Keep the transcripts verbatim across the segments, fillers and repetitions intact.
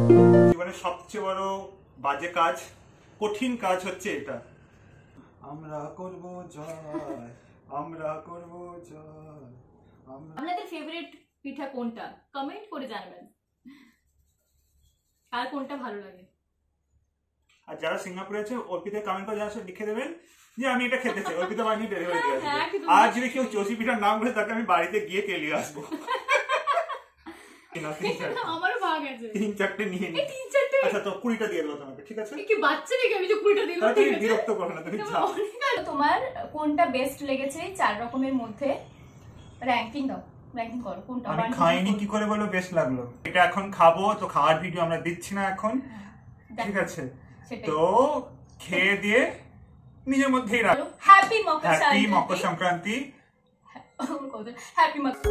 জীবনের সবচেয়ে বড় বাজে কাজ, কঠিন কাজ হচ্ছে এটা। আমরা করব জয়, আমরা করব জয়। আপনাদের ফেভারিট পিঠা কোনটা কমেন্ট করে জানাবেন, আর কোনটা ভালো লাগে। আর যারা সিঙ্গাপুরে আছে অর্পিতা কমেন্ট করে জানাসে লিখে দেবেন যে আমি এটা খেতে চাই, অর্পিতা বানিয়ে ডেলিভারি দিয়ে আসবে। আর যদি কেউ চষি পিঠার নাম বলে তাকে আমি বাড়িতে গিয়ে কেলিয়ে আসবো। আমারও ভাগ আছে, তিন চারটে নিয়ে নিই। তিন চারটে আচ্ছা তো কুড়িটা দিয়ে দেবো তোমাকে, ঠিক আছে? কি বাচ্চা নাকি আমি যে কুড়িটা দিলাম? তুমি বিরক্ত করো না, তুমি যাও। তোমার কোনটা বেস্ট লেগেছে চার রকমের মধ্যে? র্যাঙ্কিং দাও, র্যাঙ্কিং করো কোনটা। আমি খাইনি কি করে বলো বেস্ট লাগলো? এটা এখন খাবো, তো খাওয়ার ভিডিও আমরা দিচ্ছি না এখন, ঠিক আছে? তো খেয়ে দিয়ে নিজের মধ্যেই রাখো। Happy Makar happy Makar Sankranti. Happy Makar.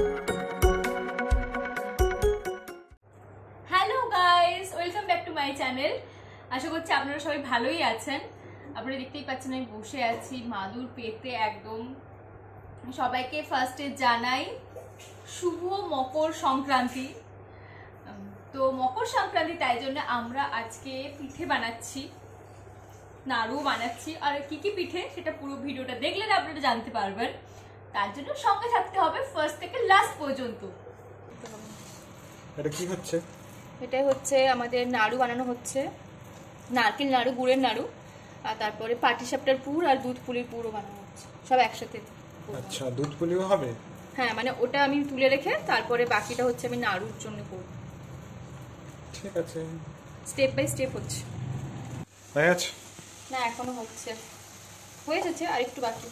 Hello guys, welcome back to my channel. আশা করছি আপনারা সবাই ভালোই আছেন। আপনারা দেখতেই পাচ্ছেন আমি বসে আছি মাদুর পেতে একদম। সবাইকে ফার্স্টে জানাই শুভ মকর সংক্রান্তি। তো মকর সংক্রান্তি, তাই জন্য আমরা আজকে পিঠে বানাচ্ছি, নাড়ু বানাচ্ছি। আর কি কি পিঠে সেটা পুরো ভিডিওটা দেখলে আপনারা জানতে পারবেন। তার জন্য সঙ্গে থাকতে হবে ফার্স্ট থেকে লাস্ট পর্যন্ত। এটা কি হচ্ছে? এটাই হচ্ছে আমাদের নাড়ু বানানো হচ্ছে, নারকেল নাড়ু, গুড়ের নাড়ু, আর তারপরে পাটিসাপটার পুর আর দুধ পুলির পুরও বানানো হচ্ছে, সব একসাথে। আচ্ছা, দুধ পুলিও হবে? হ্যাঁ, মানে ওটা আমি তুলে রেখে তারপরে বাকিটা হচ্ছে আমি নাড়ুর জন্য করব। ঠিক আছে, স্টেপ বাই স্টেপ হচ্ছে। হয়ে গেছে? না, এখনো হচ্ছে, হয়ে যাচ্ছে, আর একটু বাকি।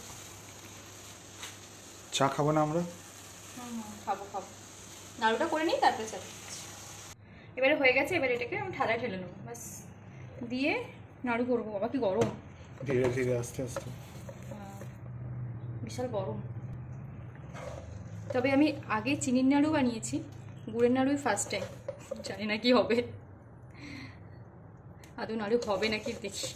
চা খাবো না আমরা? হুম খাবো খাবো, নাড়ুটা করে নিই তারপরে চা। এবারে হয়ে গেছে, এবারে এটাকে আমি ঠাড়ায় ঢেলে নেবো, বাস দিয়ে নাড়ু করবো। বাবা কি গরম! ধীরে ধীরে আস্তে আস্তে, বিশাল গরম। তবে আমি আগে চিনির নাড়ু বানিয়েছি, গুড়ের নাড়ুই ফার্স্ট টাইম। জানি না কি হবে, আদৌ নাড়ু হবে নাকি দেখি।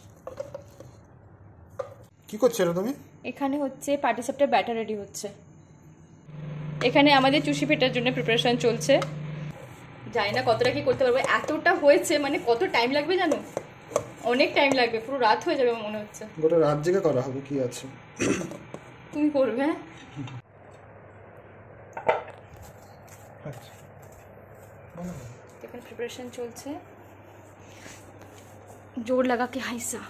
কি করছো তুমি? এখানে হচ্ছে পাটিসাপটার ব্যাটার রেডি হচ্ছে। এখানে আমাদের চুষি পিঠার জন্য প্রিপারেশন চলছে। জানি না কতটা কি করতে পারবো, এতটা হয়েছে, মানে কত টাইম লাগবে জানো? অনেক টাইম লাগবে, পুরো রাত হয়ে যাবে মনে হচ্ছে। গোটা রাত জেগে করা হবে, কি আছে? তুমি করবে? হ্যাঁ, আচ্ছা, এখানে প্রিপারেশন চলছে, জোর লাগা কে হাইসা।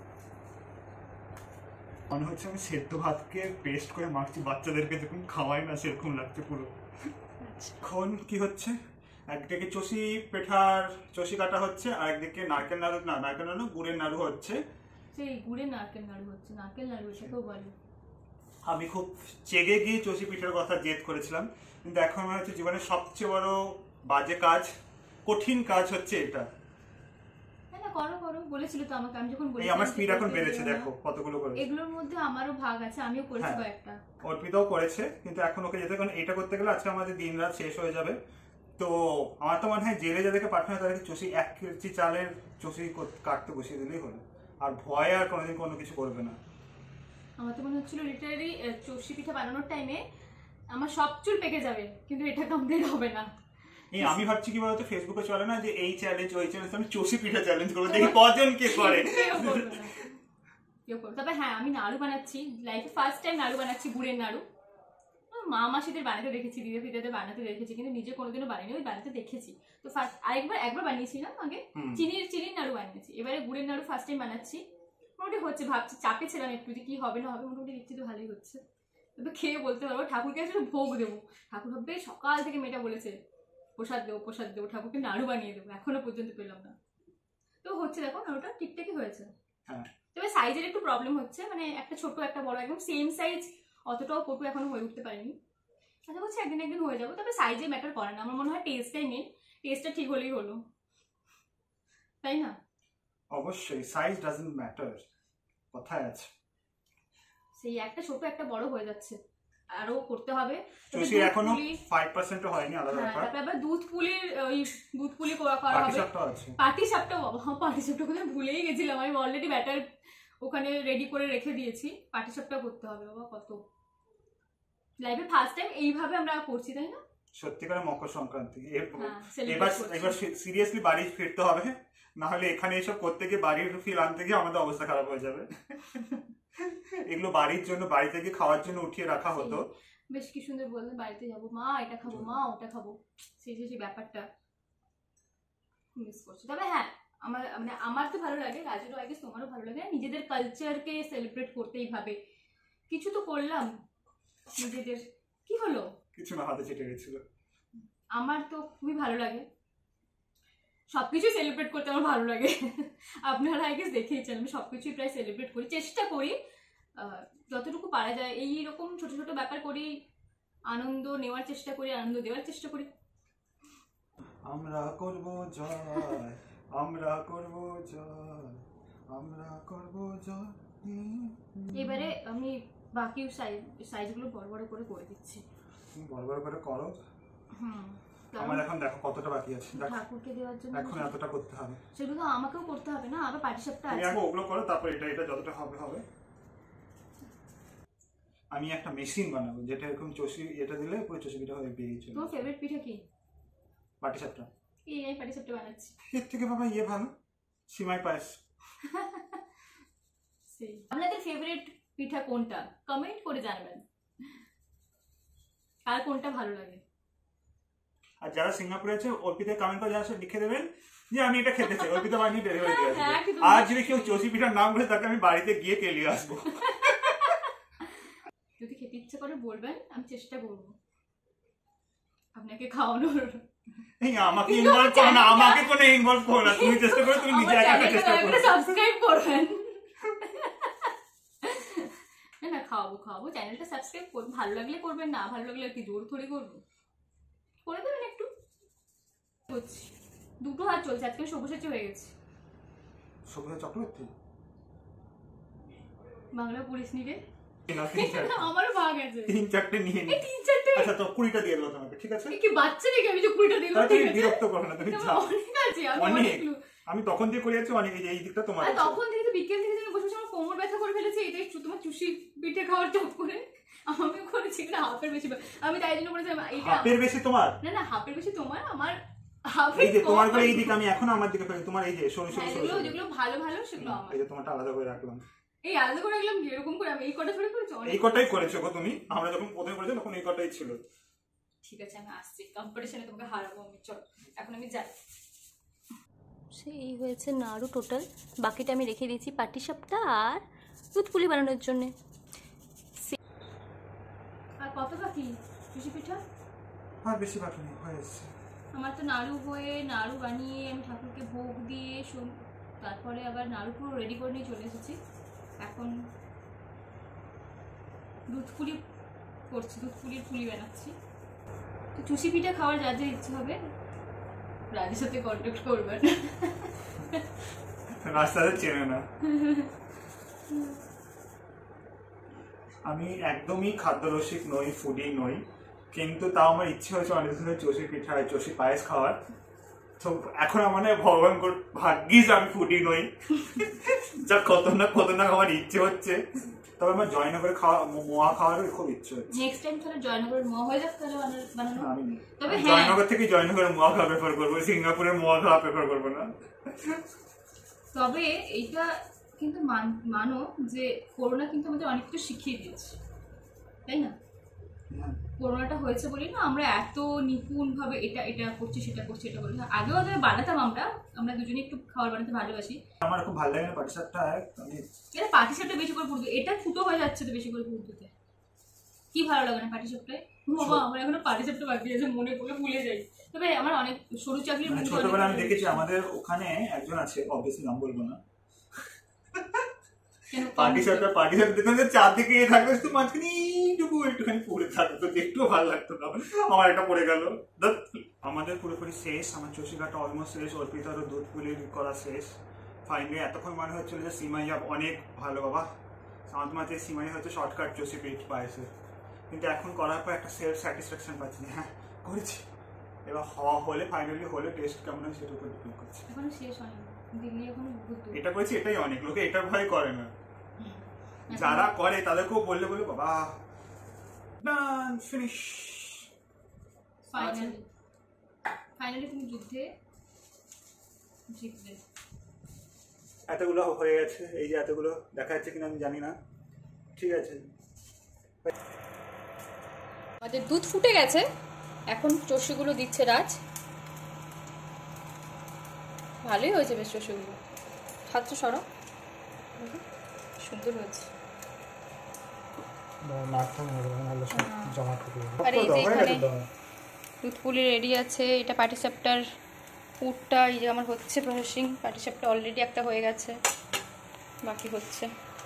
মনে হচ্ছে আমি সেদ্ধ ভাতকে পেস্ট করে মাখছি, বাচ্চাদেরকে যখন খাওয়াই না সেরকম লাগছে পুরো। এখন কি হচ্ছে, একদিকে চষি পেঠার চষি কাটা হচ্ছে, আর একদিকে নারকেল নাড়ু, না নারকেল নাড়ু গুড়ের নাড়ু হচ্ছে। সেই গুড়ের নারকেল নাড়ু হচ্ছে, নারকেল নাড়ু সেটাও বলে। আমি খুব চেগে গিয়ে চষি পিঠার কথা জেদ করেছিলাম, কিন্তু এখন মনে হচ্ছে জীবনের সবচেয়ে বড় বাজে কাজ, কঠিন কাজ হচ্ছে এটা। না করো করো, বলেছিল তো আমাকে, আমি যখন বলেছি। এই আমার স্পিড এখন বেড়েছে, দেখো কতগুলো করেছে। এগুলোর মধ্যে আমারও ভাগ আছে, আমিও করেছি কয়েকটা। অর্পিতাও করেছে, কিন্তু এখন ওকে যেতে, কারণ এটা করতে গেলে আজকে আমাদের দিন রাত শেষ হয়ে যাবে। তো আমার তো মনে হয় জেলে যাদেরকে পাঠানো হয় তাদেরকে চষি এক কেজি চালের চষি কাটতে বসিয়ে দিলেই হলো, আর ভয় আর কোনোদিন কোনো কিছু করবে না। আমার তো মনে হচ্ছিল লিটারালি চষি পিঠা বানানোর টাইমে আমার সব চুল পেকে যাবে, কিন্তু এটা কমপ্লিট হবে না। এই আমি ভাবছি কি বলতো, ফেসবুকে চলে না যে এই চ্যালেঞ্জ ওই চ্যালেঞ্জ, আমি চষি পিঠা চ্যালেঞ্জ করবো, দেখি কজন কে করে। তবে হ্যাঁ, আমি নাড়ু বানাচ্ছি, লাইফে ফার্স্ট টাইম নাড়ু বানাচ্ছি, গুড়ের নাড়ু। মা মাসিদের বানাতে দেখেছি, দিদি ফিদিদের বানাতে দেখেছি, কিন্তু নিজে কোনোদিনও বানিয়ে ওই বানাতে দেখেছি। তো ফার্স্ট আরেকবার একবার বানিয়েছিলাম আগে, চিনির চিনির নাড়ু বানিয়েছি। এবারে গুড়ের নাড়ু ফার্স্ট টাইম বানাচ্ছি। মোটামুটি হচ্ছে, ভাবছি চাপে ছিলাম একটু যে কি হবে না হবে, মোটামুটি দেখছি তো ভালোই হচ্ছে। তো খেয়ে বলতে পারবো, ঠাকুরকে আসলে ভোগ দেবো। ঠাকুর ভাববে সকাল থেকে মেয়েটা বলেছে প্রসাদ দেবো প্রসাদ দেবো, ঠাকুরকে নাড়ু বানিয়ে দেবো, এখনো পর্যন্ত পেলাম না। তো হচ্ছে, দেখো নাড়ুটা ঠিকঠাকই হয়েছে। তবে সাইজের একটু প্রবলেম হচ্ছে, মানে একটা ছোট একটা বড় একদম সেম সাইজ, অতটাও কটু এখনো হয়ে উঠতে পারিনি। আশা করছি একদিন একদিন হয়ে যাবো। তবে সাইজে ম্যাটার করে না, আমার মনে হয় টেস্টটাই মেন, টেস্টটা ঠিক হলেই হলো, তাই না? অবশ্যই সাইজ ডাজন্ট ম্যাটার, কথায় আছে। সেই একটা ছোট একটা বড় হয়ে যাচ্ছে, আরো করতে হবে। চষি এখনো পাঁচ পার্সেন্ট ও হয়নি, আলাদা ব্যাপার। তারপর আবার দুধ পুলির ওই দুধ পুলি করা করা হবে, পাটিসাপটা আছে। পাটিসাপটা, বাবা পাটিসাপটা কোথায় ভুলেই গেছিলাম আমি, অলরেডি ব্যাটার ওখানে রেডি করে রেখে দিয়েছি। পাটিসাপটা করতে হবে, বাবা কত লাইফে ফার্স্ট টাইম এইভাবে আমরা করছি, তাই না? সত্যিকারের মকর সংক্রান্তি। এর- হ্যাঁ, এবার celebrate করছি। এবার সিরিয়াসলি বাড়ি ফিরতে হবে, না হলে এখানে এসব করতে গিয়ে বাড়ির ফিল আনতে গিয়ে আমাদের অবস্থা খারাপ হয়ে যাবে। এগুলো বাড়ির জন্য, বাড়িতে গিয়ে খাওয়ার জন্য উঠিয়ে রাখা হতো। বেশ কি সুন্দর বললেন, বাড়িতে যাবো, মা এটা খাবো, মা ওটা খাবো, সেই যে সেই ব্যাপারটা মিস করছি। তবে হ্যাঁ, আমার মানে আমার তো ভালো লাগে, রাজুরও আই গেস তোমারও ভালো লাগে, নিজেদের কালচারকে সেলিব্রেট করতেই ভাবে। কিছু তো করলাম নিজেদের, কি হলো? কিছু না, হাতে চেটে গেছিল। আমার তো খুবই ভালো লাগে, সবকিছু সেলিব্রেট করতে আমার ভালো লাগে। আপনারা আই গেস দেখেইছেন, আমি সবকিছুই প্রায় সেলিব্রেট করি, চেষ্টা করি আহ, যতটুকু পারা যায়। এইরকম ছোট ছোট ব্যাপার করি, আনন্দ নেওয়ার চেষ্টা করি, আনন্দ দেওয়ার চেষ্টা করি। আমরা করব জয়, আমরা করব জয়, আমরা করব জয়। এবারে আমি বাকি সাইজ সাইজগুলো বড় বড় করে করে দিচ্ছি। তুমি বড় বড় করে করো। হুম, আমার এখন দেখো কতটা বাকি আছে, দেখো ঠাকুরকে দেওয়ার জন্য এখন এতটা করতে হবে। সেগুলো তো আমাকেও করতে হবে না, আবার পাটিসাপটা তুমি আছে। আগে ওগুলো করো, তারপর এটা এটা যতটা হবে হবে। আমি একটা মেশিন বানাবো যেটা এরকম চষি, এটা দিলে পুরো চষি পিঠা হয়ে বেরিয়ে চলে। তোমার ফেভারিট পিঠা কি? পাটিসাপটা। এই এই পাটিসাপটা বানাচ্ছি। এর থেকে বাবা ইয়ে ভালো, সিমাই পায়েস। সেই আপনাদের ফেভারিট পিঠা কোনটা কমেন্ট করে জানাবেন, আর কোনটা ভালো লাগে। আর যারা সিঙ্গাপুরে আছে অর্পিতে কমেন্ট করে জানাসে লিখে দেবেন যে আমি এটা খেতে চাই, অর্পিতা বানিয়ে ডেলিভারি দিয়ে হ্যাঁ, আসবে। একদম। আর যদি কেউ চষি পিঠার নাম বলে তাকে আমি বাড়িতে গিয়ে কেলিয়ে আসবো। যদি খেতে ইচ্ছে করে বলবেন, আমি চেষ্টা করব আপনাকে খাওয়ানোর। এই আমাকে ইনভলভ করো না, আমাকে কোনো ইনভলভ করো না, তুমি চেষ্টা করো, তুমি নিজে একা একা চেষ্টা করো। সাবস্ক্রাইব করবেন। না না, খাওয়াবো খাওয়াবো, চ্যানেলটা সাবস্ক্রাইব করুন, ভালো লাগলে করবেন, না ভালো লাগলে আর কি জোর থোড়ি করবো, করে দেবেন একটু। হচ্ছে দুটো হাত চলছে, আজকে সবুজ হয়ে গেছে। সবুজ চক্রবর্তী বাংলা পড়িস নি রে? না, তিন চারটে। আমারও ভাগ আছে, তিন চারটে নিয়ে নি। এই তিন চারটে। আচ্ছা তো কুড়িটা দিয়ে দেবো তোমাকে, ঠিক আছে? এই কি বাচ্চা নাকি আমি যে কুড়িটা দিলাম? তাহলে ঠিক তুমি আছে, বিরক্ত করো না, তুমি আমার যাও। অনেক আছে, আমি অনেক। অনেক লু- আমি তখন দিয়ে করে যাচ্ছি অনেক, এই যে এই দিকটা তোমার আর আছে। তখন থেকে তো বিকেল থেকে আমি বসে বসে আমার কোমর ব্যথা করে ফেলেছি, এটাই চু- তোমার চুষি পিঠে খাওয়ার চপ করে আমিও করেছি, এটা হাফের বেশি। আমি তাই জন্য বলেছিলাম এটা হাফের বেশি তোমার। না না, হাফের বেশি তোমার, আমার হাফের এই যে তোমার কম। করে এই দিক, আমি এখন আমার দিকে ফেলি, তোমার এই যে সরু সরু হ্যাঁ, সরু যেগুলো সরু। যেগুলো ভালো ভালো সেগুলো আমার। এই যে তোমারটা আলাদা করে রাখলাম। এই আলাদা করে রাখলাম এরকম করে, আমি এই কটা ধরে করেছি অনেক। এই কটাই করেছো গো তুমি, আমরা যখন প্রথমে করেছি তখন এই কটাই ছিল। ঠিক আছে, আমি আসছি কম্পিটিশনে, তোমাকে হারাবো আমি। চল এখন আমি যাই। সেই হয়েছে নাড়ু টোটাল, বাকিটা আমি রেখে দিয়েছি পাটিসাপটা আর দুধ পুলি বানানোর জন্য। আর কত বাকি চুষি পিঠা? আর বেশি বাকি নেই, হয়ে এসছে। আমার তো নাড়ু হয়ে নাড়ু বানিয়ে আমি ঠাকুরকে ভোগ দিয়ে সম- তারপরে আবার নাড়ু পুরো রেডি করে নিয়ে চলে এসেছি। এখন দুধ পুলি করছি, দুধ পুলির পুলি বানাচ্ছি। তো চুষি পিঠা খাওয়ার যা যা ইচ্ছে হবে রাজের সাথে কন্ট্যাক্ট করবেন। রাস্তাতে চেনে না। আমি একদমই খাদ্যরসিক নই, ফুডি নই, কিন্তু তাও আমার ইচ্ছে হয়েছে অনেক দিন ধরে চষি পিঠা, চষি পায়েস খাওয়ার। তো এখন আমার না ভগবান কর ভাগ্যিস আমি ফুডি নই, যা কত না কত না আমার ইচ্ছে হচ্ছে। তবে আমার জয়নগরে খাওয়া মোয়া খাওয়ারও খুব ইচ্ছে হচ্ছে। নেক্সট টাইম তাহলে জয়নগরের মোয়া হয়ে যাক, তাহলে বানানো- বানানো। আমি তবে আমি হ্যাঁ, জয়নগর থেকে জয়নগরের মোয়া খাওয়া প্রেফার করবো, সিঙ্গাপুরের মোয়া খাওয়া প্রেফার করবো না। তবে এইটা কিন্তু মান- মানো যে করোনা কিন্তু আমাদের অনেক কিছু শিখিয়ে দিয়েছে, তাই না? করোনাটা হয়েছে বলি না আমরা এত নিপুণ ভাবে এটা এটা করছি সেটা করছি এটা করছি। আগেও আগে বানাতাম, আমরা আমরা দুজনে একটু খাবার বানাতে ভালোবাসি। আমার খুব ভালো লাগে না পাটিসাপটা। আমি এটা পাটিসাপটা বেশি করে পুরো, এটা ফুটো হয়ে যাচ্ছে তো বেশি করে পুরোতে। কি ভালো লাগে না পাটিসাপটায়? বাবা আমার এখনো পাটিসাপটা বাকি আছে, মনে পড়লে ভুলে যাই। তবে আমার অনেক সরু চাকরির মানে ছোটবেলা আমি দেখেছি আমাদের ওখানে একজন আছে, অবভিয়াসলি নাম বলবো না, পাটিসাপটা পাটিসাপটা দেখতে চারদিকে থাকবে, শুধু মাঝখানে এইটুকু একটুখানি পড়ে থাকতো, একটুও ভালো লাগতো না। আমার এটা পড়ে গেল। আমাদের পুরোপুরি শেষ, আমার চষিঘাটা অলমোস্ট শেষ, অর্পিতারও দুধ পুলি করা শেষ। ফাইনালি এতক্ষণ মনে হচ্ছিল যে সিমাইয়া অনেক ভালো, বাবা আমার তোমার যে সিমাইয়া হচ্ছে শর্টকাট চষি পিঠ পায়েছে, কিন্তু এখন করার পর একটা সেলফ স্যাটিসফ্যাকশন পাচ্ছি, হ্যাঁ করেছি। এবার হওয়া হলে ফাইনালি হলে টেস্ট কেমন হয় সেটার উপর ডিপেন্ড করছে। এখনো শেষ হয়নি, দিল্লি এখনো বহুত দূর। এটা করেছি এটাই অনেক, লোকে এটার ভয় করে না, যারা করে তাদেরকেও বললে বলে বাবা ডান ফিনিশ। ফাইনালি ফাইনালি তুমি যুদ্ধে জিতবে। এতগুলো হয়ে গেছে, এই যে এতগুলো দেখা যাচ্ছে কিনা আমি জানি না, ঠিক আছে। আমাদের দুধ ফুটে গেছে, এখন চষিগুলো দিচ্ছে রাজ। ভালোই হয়েছে বেশ চষিগুলো, খাচ্ছ সরো, সুন্দর হয়েছে। আর এই যে এখানে দুধ পুলি রেডি আছে, এটা পাটিসাপটার পুরটা এই যে আমার হচ্ছে প্রসেসিং। পাটিসাপটা অলরেডি একটা হয়ে গেছে, বাকি হচ্ছে।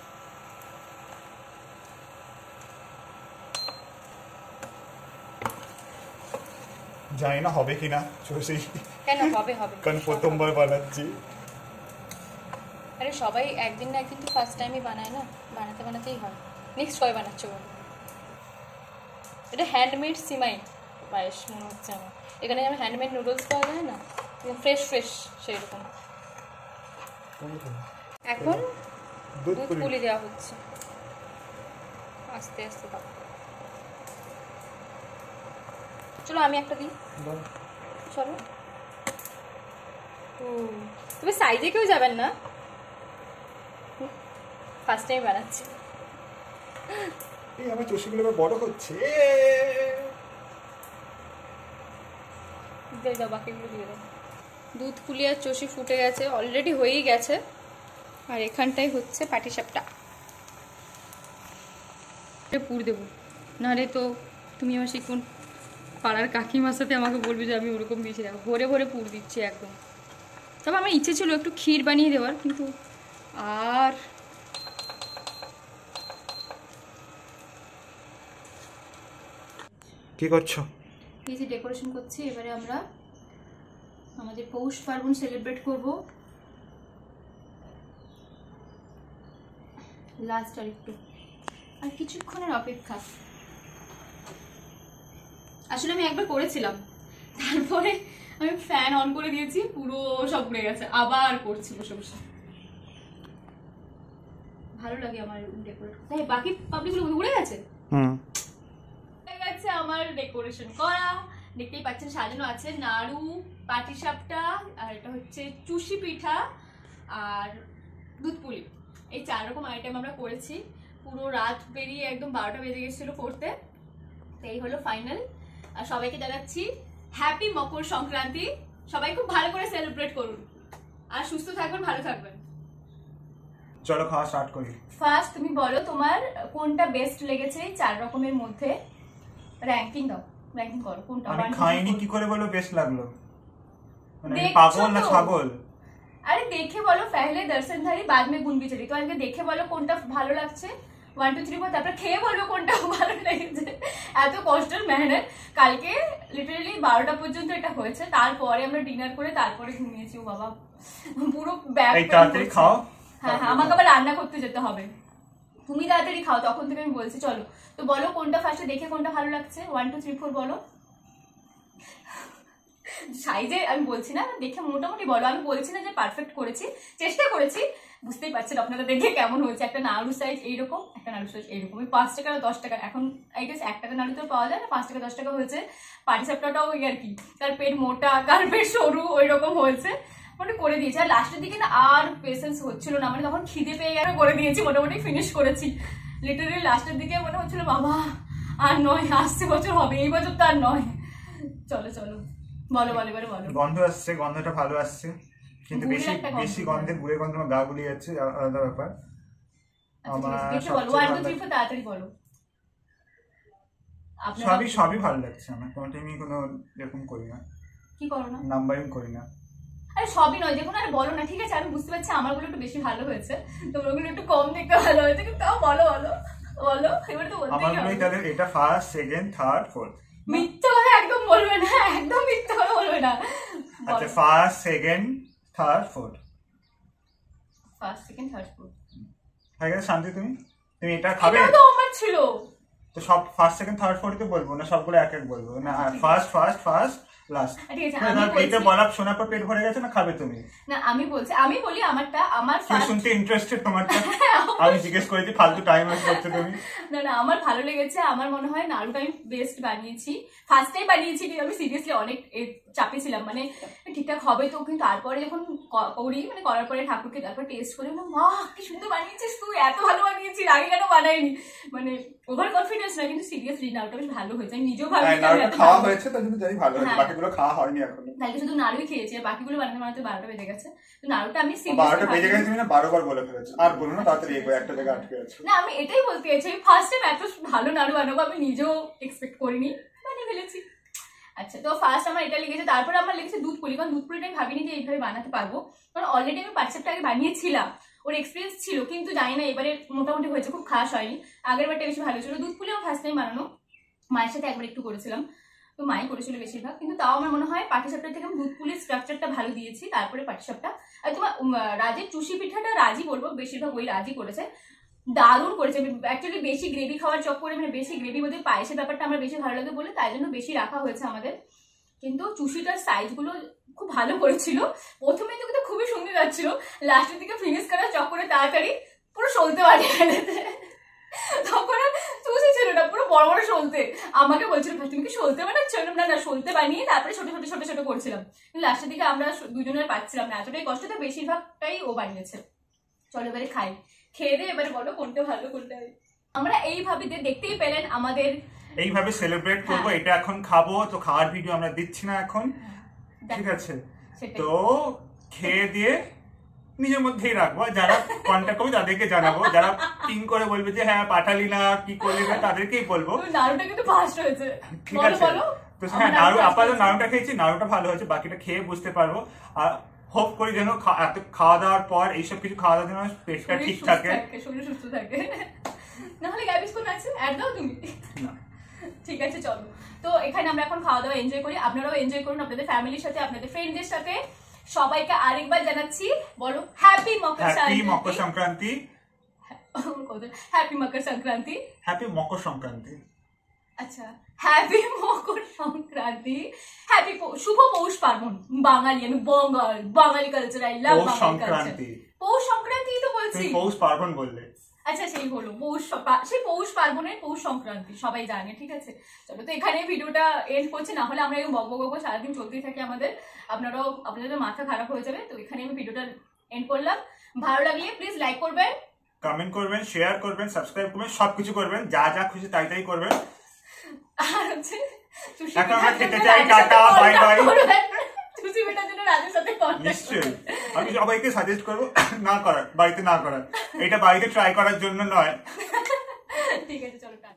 জানি না হবে কিনা, চষি কেন হবে হবে, কারণ প্রথমবার বানাচ্ছি। আরে সবাই একদিন না একদিন তো ফার্স্ট টাইমই বানায় না, বানাতে বানাতেই হয়। নেক্সট কবে বানাচ্ছো বলো? এটা হ্যান্ডমেড সিমাই পায়েস মনে হচ্ছে আমার। এখানে যেমন হ্যান্ডমেড নুডলস পাওয়া যায় না, ফ্রেশ ফ্রেশ সেই রকম। এখন দুধ পুলি দেওয়া হচ্ছে আস্তে আস্তে। দাও, চলো আমি একটা দিই, চলো। তবে সাইজে কেউ যাবেন না, ফার্স্ট টাইম বানাচ্ছি। এই আমার চষিগুলো এবার বড় হচ্ছে। দিয়ে দাও, বাকিগুলো দিয়ে দাও। দুধ পুলি আর চষি ফুটে গেছে, অলরেডি হয়েই গেছে। আর এখানটাই হচ্ছে পাটিসাপটা। পুর দেবো, নাহলে তো তুমি আমার সেই কোন পাড়ার কাকিমার সাথে আমাকে বলবি যে আমি ওরকম দিয়েছি। দেখো ভরে ভরে পুর দিচ্ছি একদম। তবে আমার ইচ্ছে ছিল একটু ক্ষীর বানিয়ে দেওয়ার, কিন্তু আর কি করছো? এই যে ডেকোরেশন করছি। এবারে আমরা আমাদের পৌষ পার্বণ সেলিব্রেট করব। লাস্ট আর একটু, আর কিছুক্ষণের অপেক্ষা। আসলে আমি একবার করেছিলাম, তারপরে আমি ফ্যান অন করে দিয়েছি, পুরো সব উড়ে গেছে। আবার করছি বসে বসে, ভালো লাগে আমার ডেকোরেট। তাই বাকি পাবলিকগুলো উড়ে গেছে। হুম, হয়ে গেছে আমার ডেকোরেশন করা। দেখতেই পাচ্ছেন সাজানো আছে নাড়ু, পাটিসাপটা, আর এটা হচ্ছে চুষি পিঠা আর দুধ পুলি। এই চার রকম আইটেম আমরা করেছি। পুরো রাত বেরিয়ে একদম বারোটা বেজে গেছিল করতে। তো এই হলো ফাইনাল। আর সবাইকে জানাচ্ছি হ্যাপি মকর সংক্রান্তি। সবাই খুব ভালো করে সেলিব্রেট করুন, আর সুস্থ থাকবেন, ভালো থাকবেন। চলো খাওয়া স্টার্ট করি। ফার্স্ট তুমি বলো তোমার কোনটা বেস্ট লেগেছে চার রকমের মধ্যে, র্যাঙ্কিং দাও, র্যাঙ্কিং করো কোনটা। আমি খাইনি, কি করে বলো বেস্ট লাগলো? মানে দেখছো পাগল না তো? ছাগল? আরে দেখে বলো, পহলে দর্শনধারী বাদ মে গুণ বিচারি। তো আগে দেখে বলো কোনটা ভালো লাগছে, ওয়ান টু থ্রি ফোর, তারপর খেয়ে বলবো কোনটা ভালো লেগেছে। এত কষ্টের মেহনত, কালকে লিটারালি বারোটা পর্যন্ত এটা হয়েছে। তারপরে আমরা ডিনার করে তারপরে ঘুমিয়েছি। ও বাবা, পুরো ব্যাগ। এই তাড়াতাড়ি খাও। হ্যাঁ হ্যাঁ, আমাকে আবার রান্না করতে যেতে হবে। তুমি তাড়াতাড়ি খাও, তখন থেকে আমি বলছি। চলো তো বলো কোনটা ফার্স্টে দেখে কোনটা ভালো লাগছে, ওয়ান টু থ্রি ফোর বলো। সাইজে আমি বলছি না, দেখে মোটামুটি বলো। আমি বলছি না যে পারফেক্ট করেছি, চেষ্টা করেছি। বুঝতেই পারছেন আপনারা দেখে কেমন হয়েছে। একটা নাড়ু সাইজ এইরকম, একটা নাড়ু সাইজ এইরকম। ওই পাঁচ টাকা দশ টাকা, এখন আই গেস এক টাকা নাড়ু তো পাওয়া যায় না, পাঁচ টাকা দশ টাকা হয়েছে। পাটিসাপটাটাও ওই আর কি, তার পেট মোটা কার পেট সরু, ওই রকম হয়েছে। মোটামুটি করে দিয়েছি। আর লাস্টের দিকে না আর পেশেন্স হচ্ছিল না, মানে তখন খিদে পেয়ে গেলে করে দিয়েছি, মোটামুটি ফিনিশ করেছি। লিটারালি লাস্টের দিকে মনে হচ্ছিল বাবা আর নয়, আসছে বছর হবে, এই বছর তো আর নয়। চলো চলো বলো বলো এবারে বলো। গন্ধ আসছে, গন্ধটা ভালো আসছে, কিন্তু বেশি বেশি গন্ধে গুড়ে গন্ধ আমার গা গুলিয়ে যাচ্ছে, আলাদা ব্যাপার। আমার তাড়াতাড়ি বলো। সবই সবই ভালো লাগছে আমার, কোনো টাইমই কোনো এরকম করি না, কি করো না, নাম্বারিং করি না। আরে সবই নয়, দেখুন আর বলো না, ঠিক আছে আমি বুঝতে পারছি আমারগুলো একটু বেশি ভালো হয়েছে, তোমারগুলো একটু কম দেখতে ভালো হয়েছে, কিন্তু তাও বলো বলো বলো। এবার তো বলতেই হবে। আমারগুলোই তাহলে এটা ফার্স্ট, সেকেন্ড, থার্ড, ফোর্থ। মিথ্যা কথা একদম বলবে না, একদম মিথ্যা কথা বলবে না। আচ্ছা, first, second, third, fourth. First, second, third, fourth হয়ে গেছে। শান্তি, তুমি তুমি এটা খাবে? এটা তো আমার ছিল। তো সব ফার্স্ট, সেকেন্ড, থার্ড, ফোর্থ তো বলবো না, সবগুলো এক এক বলবো না। ফার্স্ট ফার্স্ট ফার্স্ট লাস্ট ঠিক আছে আমি বলছি এটা বলা শোনার পর পেট ভরে গেছে না খাবে তুমি না আমি বলছি আমি বলি আমারটা আমার ফার্স্ট শুনতে ইন্টারেস্টেড তোমারটা আমি জিজ্ঞেস করেছি ফালতু টাইম ওয়েস্ট করতে তুমি না না আমার ভালো লেগেছে আমার মনে হয় নাড়ুটা আমি বেস্ট বানিয়েছি ফার্স্ট টাইম বানিয়েছি কিন্তু আমি সিরিয়াসলি অনেক চাপে ছিলাম মানে ঠিকঠাক হবে তো কিন্তু তারপরে যখন করি মানে করার পরে ঠাকুরকে তারপর টেস্ট করে বললাম মা কি সুন্দর বানিয়েছিস তুই এত ভালো বানিয়েছিস আগে কেন বানাইনি মানে ওভার কনফিডেন্স না কিন্তু সিরিয়াসলি নাড়ুটা বেশ ভালো হয়েছে আমি নিজেও ভালো খাওয়া হয়েছে তাই জন্য জানি ভালো হয়েছে বাকিগুলো খাওয়া হয়নি এখনো তাহলে শুধু নাড়ুই খেয়েছি আর বাকিগুলো বানাতে বানাতে বারোটা বেজে গেছে তো নাড়ুটা আমি বারোটা বেজে গেছে তুমি না বারো বার বলে ফেলেছো আর বলো না তাড়াতাড়ি এগো একটা জায়গায় আটকে আছো না আমি এটাই বলতে চাইছি আমি ফার্স্ট টাইম এত ভালো নাড়ু বানাবো আমি নিজেও এক্সপেক্ট করিনি বানিয়ে ফেলেছি আচ্ছা তো ফার্স্ট আমার এটা লেগেছে তারপরে আমার লেগেছে দুধ পুলি কারণ দুধ পুলিটা আমি ভাবিনি যে এইভাবে বানাতে পারবো কারণ অলরেডি আমি পাঁচটা আগে বানিয়েছিলাম ওর এক্সপিরিয়েন্স ছিল কিন্তু জানি না এবারে মোটামুটি হয়েছে খুব খাস হয়নি আগের বারটা বেশি ভালো ছিল দুধ পুলি আমার ফার্স্ট টাইম বানানো মায়ের সাথে একবার একটু করেছিলাম তো মাই করেছিল বেশিরভাগ কিন্তু তাও আমার মনে হয় পাটিসাপটা থেকে আমি দুধ পুলির স্ট্রাকচারটা ভালো দিয়েছি তারপরে পাটিসাপটা আর তোমার রাজের চুষি পিঠাটা রাজি বলবো বেশিরভাগ ওই রাজি করেছে দারুণ করেছে অ্যাকচুয়ালি বেশি গ্রেভি খাওয়ার চক্করে মানে বেশি গ্রেভি বোধ হয় পায়েসের ব্যাপারটা আমার বেশি ভালো লাগে বলে তাই জন্য বেশি রাখা হয়েছে আমাদের কিন্তু চুষিটার সাইজগুলো খুব ভালো করেছিল প্রথমে তো খুবই সুন্দর যাচ্ছিল লাস্টের দিকে ফিনিশ করার চক্করে তাড়াতাড়ি পুরো সলতে পারি তখন চুষি ছিল না পুরো বড় বড় সলতে আমাকে বলছিল ভাই তুমি কি সলতে বানাচ্ছ না না সলতে বানিয়ে তারপরে ছোট ছোট ছোট ছোট করছিলাম লাস্টের দিকে আমরা দুজনের পাচ্ছিলাম না এতটাই কষ্ট তো বেশিরভাগটাই ও বানিয়েছে চলো এবারে খাই খেয়ে দিয়ে এবারে বলো কোনটা ভালো কোনটা আমরা এইভাবে দেখতেই পেলেন আমাদের এইভাবে সেলিব্রেট করবো এটা এখন খাবো তো খাওয়ার ভিডিও আমরা দিচ্ছি না এখন ঠিক আছে তো খেয়ে দিয়ে নিজের মধ্যেই রাখবো যারা কন্ট্যাক্ট করবে তাদেরকে জানাবো যারা পিং করে বলবে যে হ্যাঁ পাঠালি না কি করলি না তাদেরকেই বলবো নাড়ুটা কিন্তু ফাস্ট হয়েছে ঠিক আছে তো হ্যাঁ নাড়ু আপাতত নাড়ুটা খেয়েছি নাড়ুটা ভালো হয়েছে বাকিটা খেয়ে বুঝতে পারবো আর হোপ করি যেন এত খাওয়া দাওয়ার পর এইসব কিছু খাওয়া দাওয়ার জন্য পেটটা ঠিক থাকে শরীর সুস্থ থাকে নাহলে গ্যাবিস কোন আছে অ্যাড দাও তুমি না ঠিক আছে চলো তো এখানে আমরা এখন খাওয়া দাওয়া এনজয় করি আপনারাও এনজয় করুন আপনাদের ফ্যামিলির সাথে আপনাদের ফ্রেন্ডদের সাথে সবাইকে আরেকবার জানাচ্ছি বলো happy Makar happy Makar Sankranti happy Makar Sankranti happy Makar Sankranti আচ্ছা হ্যাপি মকর সংক্রান্তি হ্যাপি শুভ পৌষ পার্বণ বাঙালি আমি বঙ্গাল বাঙালি culture I love Poush Sankranti Poush Sankranti তো বলছি পৌষ পার্বণ বললে আচ্ছা সেই হলো পৌষ সেই পৌষ পার্বণের পৌষ সংক্রান্তি সবাই জানে ঠিক আছে চলো তো এখানে ভিডিওটা এন্ড করছি না হলে আমরা এরকম বক বক বক সারাদিন চলতেই থাকি আমাদের আপনারাও আপনাদের মাথা খারাপ হয়ে যাবে তো এখানে আমি ভিডিওটা এন্ড করলাম ভালো লাগলে প্লিজ লাইক করবেন কমেন্ট করবেন শেয়ার করবেন সাবস্ক্রাইব করবেন সবকিছু করবেন যা যা খুশি তাই তাই করবেন আর হচ্ছে এখন আমরা খেতে চাই টাটা বাই বাই চুষি বেটার জন্য রাজের সাথে কন্টাক্ট নিশ্চয়ই আমি সবাইকে সাজেস্ট করবো না করার বাড়িতে না করার এটা বাড়িতে ট্রাই করার জন্য নয় ঠিক আছে চলো